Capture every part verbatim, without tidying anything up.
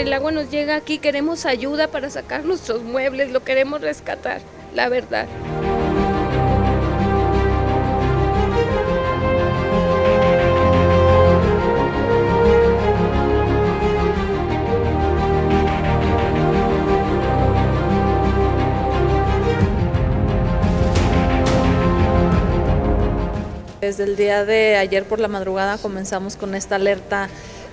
el agua nos llega aquí, queremos ayuda para sacar nuestros muebles, lo queremos rescatar, la verdad. Desde el día de ayer por la madrugada comenzamos con esta alerta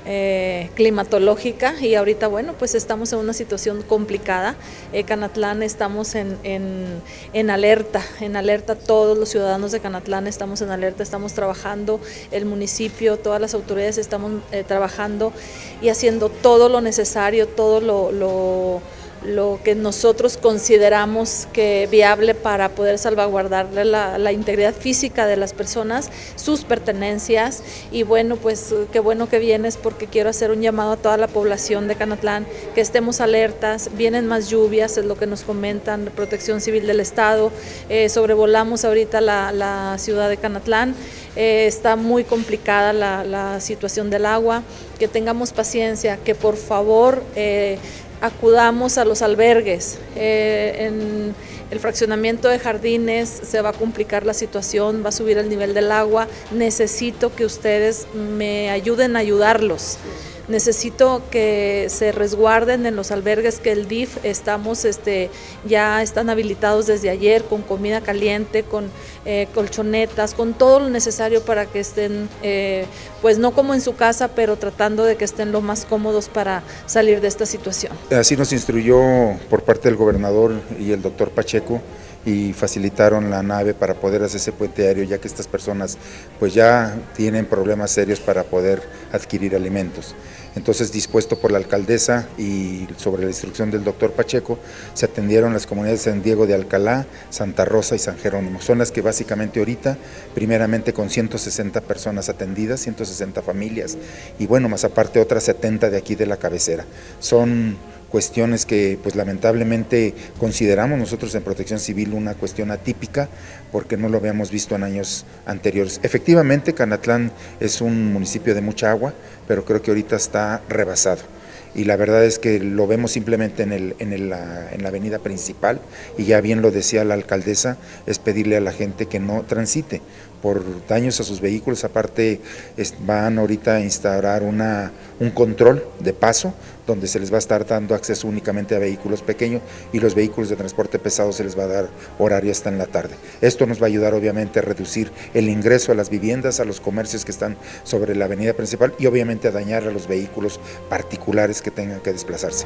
eh, climatológica y ahorita, bueno, pues estamos en una situación complicada. Eh, Canatlán estamos en, en, en alerta, en alerta todos los ciudadanos de Canatlán estamos en alerta, estamos trabajando, el municipio, todas las autoridades estamos eh, trabajando y haciendo todo lo necesario, todo lo... lo lo que nosotros consideramos que viable para poder salvaguardar la, la integridad física de las personas, sus pertenencias y bueno, pues qué bueno que vienes porque quiero hacer un llamado a toda la población de Canatlán, que estemos alertas, vienen más lluvias, es lo que nos comentan, Protección Civil del Estado, eh, sobrevolamos ahorita la, la ciudad de Canatlán, eh, está muy complicada la, la situación del agua, que tengamos paciencia, que por favor eh, acudamos a los albergues. Eh, en el fraccionamiento de Jardines se va a complicar la situación, va a subir el nivel del agua, necesito que ustedes me ayuden a ayudarlos. Necesito que se resguarden en los albergues que el D I F estamos, este, ya están habilitados desde ayer con comida caliente, con eh, colchonetas, con todo lo necesario para que estén, eh, pues no como en su casa, pero tratando de que estén lo más cómodos para salir de esta situación. Así nos instruyó por parte del gobernador y el doctor Pacheco y facilitaron la nave para poder hacer ese puente aéreo, ya que estas personas pues ya tienen problemas serios para poder adquirir alimentos. Entonces, dispuesto por la alcaldesa y sobre la instrucción del doctor Pacheco, se atendieron las comunidades de San Diego de Alcalá, Santa Rosa y San Jerónimo. Son las que básicamente ahorita, primeramente con ciento sesenta personas atendidas, ciento sesenta familias, y bueno, más aparte otras setenta de aquí de la cabecera. Son cuestiones que pues lamentablemente consideramos nosotros en Protección Civil una cuestión atípica porque no lo habíamos visto en años anteriores. Efectivamente, Canatlán es un municipio de mucha agua, pero creo que ahorita está rebasado. Y la verdad es que lo vemos simplemente en, el, en, el, en la avenida principal, y ya bien lo decía la alcaldesa, es pedirle a la gente que no transite por daños a sus vehículos. Aparte es, van ahorita a instaurar una, un control de paso, donde se les va a estar dando acceso únicamente a vehículos pequeños y los vehículos de transporte pesado se les va a dar horario hasta en la tarde. Esto nos va a ayudar obviamente a reducir el ingreso a las viviendas, a los comercios que están sobre la avenida principal y obviamente a dañar a los vehículos particulares que tengan que desplazarse.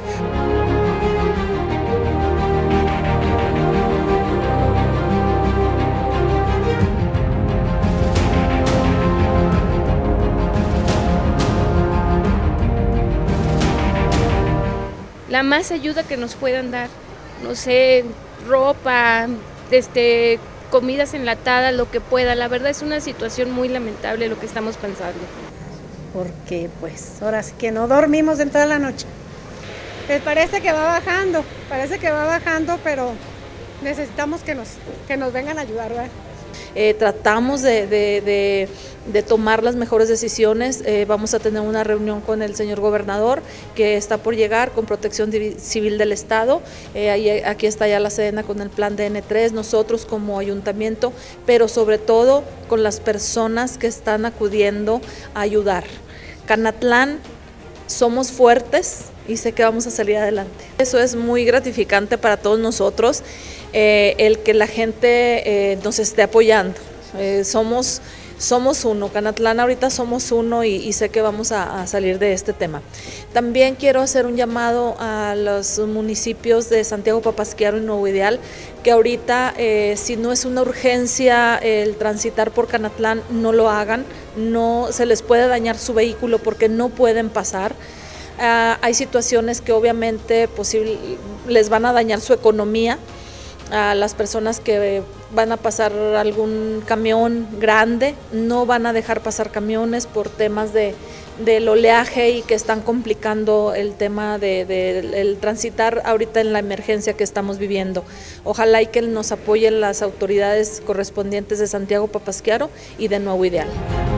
La más ayuda que nos puedan dar, no sé, ropa, este, comidas enlatadas, lo que pueda. La verdad es una situación muy lamentable lo que estamos pensando. Porque pues ahora sí que no dormimos en toda la noche. Pues parece que va bajando, parece que va bajando, pero necesitamos que nos, que nos vengan a ayudar, ¿verdad? Eh, tratamos de, de, de, de tomar las mejores decisiones, eh, vamos a tener una reunión con el señor gobernador que está por llegar, con Protección Civil del Estado, eh, ahí, aquí está ya la Sedena con el plan de N tres, nosotros como ayuntamiento, pero sobre todo con las personas que están acudiendo a ayudar. Canatlán, somos fuertes y sé que vamos a salir adelante. Eso es muy gratificante para todos nosotros, eh, el que la gente eh, nos esté apoyando. Eh, somos, somos uno, Canatlán ahorita somos uno y, y sé que vamos a, a salir de este tema. También quiero hacer un llamado a los municipios de Santiago Papasquiaro y Nuevo Ideal, que ahorita eh, si no es una urgencia el transitar por Canatlán, no lo hagan, no se les puede dañar su vehículo porque no pueden pasar. Uh, hay situaciones que obviamente posible, les van a dañar su economía a las personas que van a pasar algún camión grande, no van a dejar pasar camiones por temas de, del oleaje y que están complicando el tema de, de, de el transitar ahorita en la emergencia que estamos viviendo. Ojalá y que nos apoyen las autoridades correspondientes de Santiago Papasquiaro y de Nuevo Ideal.